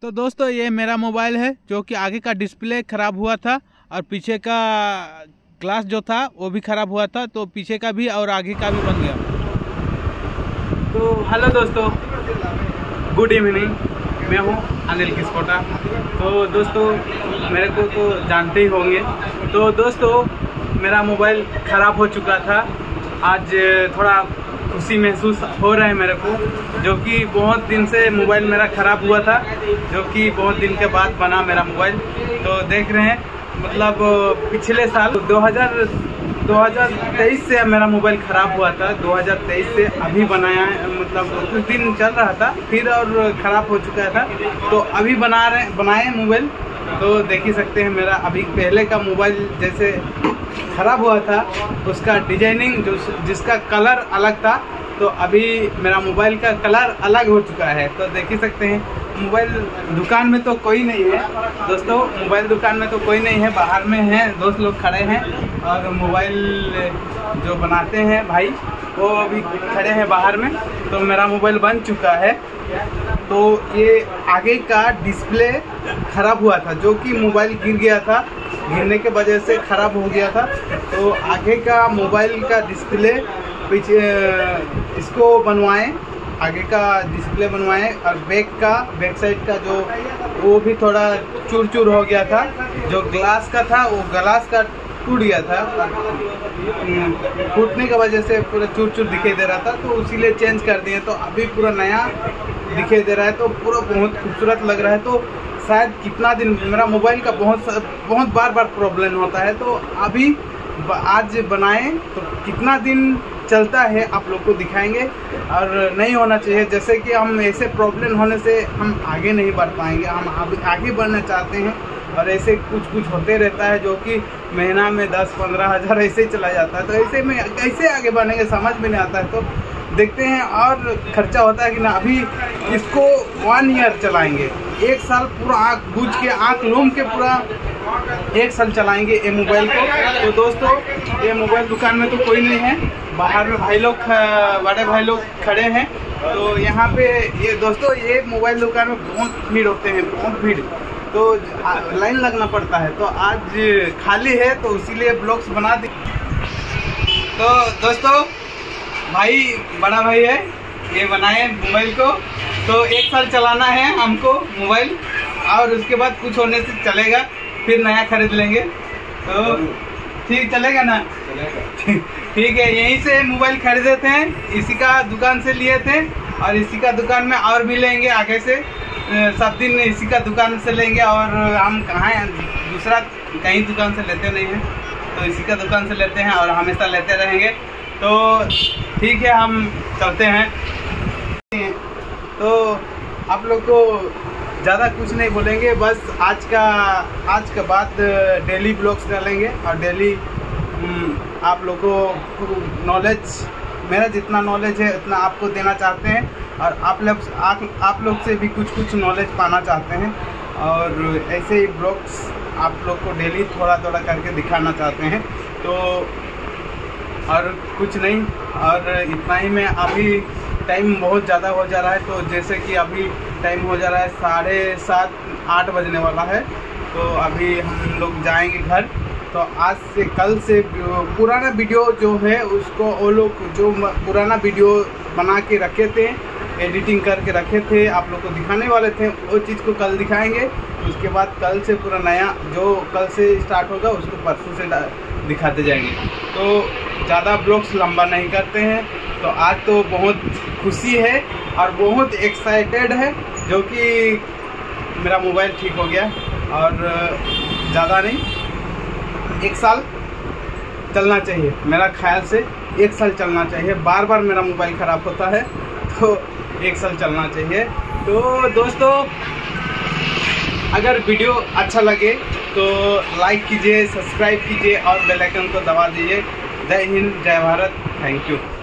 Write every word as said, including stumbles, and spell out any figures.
तो दोस्तों ये मेरा मोबाइल है जो कि आगे का डिस्प्ले ख़राब हुआ था और पीछे का ग्लास जो था वो भी ख़राब हुआ था, तो पीछे का भी और आगे का भी बन गया। तो हेलो दोस्तों, गुड इवनिंग। मैं हूँ अनिल किस्कोटा। तो दोस्तों मेरे को तो जानते ही होंगे। तो दोस्तों मेरा मोबाइल ख़राब हो चुका था। आज थोड़ा खुशी महसूस हो रहा है मेरे को, जो कि बहुत दिन से मोबाइल मेरा ख़राब हुआ था, जो कि बहुत दिन के बाद बना मेरा मोबाइल। तो देख रहे हैं मतलब पिछले साल दो हज़ार तेईस से मेरा मोबाइल ख़राब हुआ था। दो हज़ार तेईस से अभी बनाया है, मतलब कुछ दिन चल रहा था फिर और ख़राब हो चुका था। तो अभी बना रहे बनाए मोबाइल। तो देख ही सकते हैं मेरा अभी पहले का मोबाइल जैसे ख़राब हुआ था उसका डिजाइनिंग जो जिसका कलर अलग था, तो अभी मेरा मोबाइल का कलर अलग हो चुका है। तो देख ही सकते हैं मोबाइल दुकान में तो कोई नहीं है दोस्तों, मोबाइल दुकान में तो कोई नहीं है, बाहर में है दोस्त लोग खड़े हैं और मोबाइल जो बनाते हैं भाई वो अभी खड़े हैं बाहर में। तो मेरा मोबाइल बन चुका है। तो ये आगे का डिस्प्ले ख़राब हुआ था, जो कि मोबाइल गिर गया था, गिरने के वजह से ख़राब हो गया था। तो आगे का मोबाइल का डिस्प्ले पीछे इसको बनवाएं, आगे का डिस्प्ले बनवाएं और बैक का बैक साइड का जो वो भी थोड़ा चूर चूर हो गया था। जो ग्लास का था वो ग्लास का टूट गया था, फूटने की वजह से पूरा चूर चूर दिखाई दे रहा था, तो इसीलिए चेंज कर दिए। तो अभी पूरा नया दिखाई दे रहा है, तो पूरा बहुत खूबसूरत लग रहा है। तो शायद कितना दिन मेरा मोबाइल का बहुत बहुत बार बार प्रॉब्लम होता है, तो अभी आज बनाए तो कितना दिन चलता है आप लोग को दिखाएंगे। और नहीं होना चाहिए, जैसे कि हम ऐसे प्रॉब्लम होने से हम आगे नहीं बढ़ पाएंगे। हम आगे बढ़ना चाहते हैं और ऐसे कुछ कुछ होते रहता है, जो कि महीना में दस पंद्रह हज़ार ऐसे ही चला जाता है। तो ऐसे में कैसे आगे बढ़ेंगे समझ में नहीं आता है। तो देखते हैं और खर्चा होता है कि ना। अभी इसको वन ईयर चलाएंगे, एक साल पूरा आँख बूझ के आँख लूम के पूरा एक साल चलाएंगे ये मोबाइल को। तो दोस्तों ये मोबाइल दुकान में तो कोई नहीं है, बाहर में भाई लोग बड़े भाई लोग खड़े हैं। तो यहाँ पे ये दोस्तों ये मोबाइल दुकान में बहुत भीड़ होते हैं, बहुत भीड़, तो लाइन लगना पड़ता है। तो आज खाली है तो इसीलिए ब्लॉग्स बना दी। तो दोस्तों भाई बड़ा भाई है, ये बनाए मोबाइल को। तो एक साल चलाना है हमको मोबाइल, और उसके बाद कुछ होने से चलेगा, फिर नया खरीद लेंगे। तो ठीक चलेगा ना? ठीक है, यहीं से मोबाइल खरीदे थे, इसी का दुकान से लिए थे, और इसी का दुकान में और भी लेंगे आगे से। सब दिन इसी का दुकान से लेंगे, और हम कहाँ दूसरा कहीं दुकान से लेते नहीं हैं, तो इसी का दुकान से लेते हैं और हमेशा लेते रहेंगे। तो ठीक है, हम चलते हैं। तो आप लोग को ज़्यादा कुछ नहीं बोलेंगे, बस आज का आज के बाद डेली ब्लॉग्स डालेंगे और डेली आप लोगों को नॉलेज, मेरा जितना नॉलेज है उतना आपको देना चाहते हैं, और आप लोग आप, आप लोग से भी कुछ कुछ नॉलेज पाना चाहते हैं। और ऐसे ही ब्लॉग्स आप लोग को डेली थोड़ा थोड़ा करके दिखाना चाहते हैं। तो और कुछ नहीं, और इतना ही। मैं अभी टाइम बहुत ज़्यादा हो जा रहा है, तो जैसे कि अभी टाइम हो जा रहा है साढ़े सात आठ बजने वाला है। तो अभी हम लोग जाएंगे घर। तो आज से कल से पुराना वीडियो जो है उसको वो लोग जो पुराना वीडियो बना के रखे थे, एडिटिंग करके रखे थे, आप लोग को दिखाने वाले थे, वो चीज़ को कल दिखाएंगे। उसके बाद कल से पूरा नया जो कल से स्टार्ट होगा उसको परसों से दिखाते जाएंगे। तो ज़्यादा ब्लॉग्स लंबा नहीं करते हैं। तो आज तो बहुत खुशी है और बहुत एक्साइटेड है, जो कि मेरा मोबाइल ठीक हो गया, और ज़्यादा नहीं, एक साल चलना चाहिए मेरा ख्याल से, एक साल चलना चाहिए। बार बार मेरा मोबाइल ख़राब होता है, तो एक साल चलना चाहिए। तो दोस्तों अगर वीडियो अच्छा लगे तो लाइक कीजिए, सब्सक्राइब कीजिए और बेल आइकन को दबा दीजिए। जय हिंद, जय भारत, थैंक यू।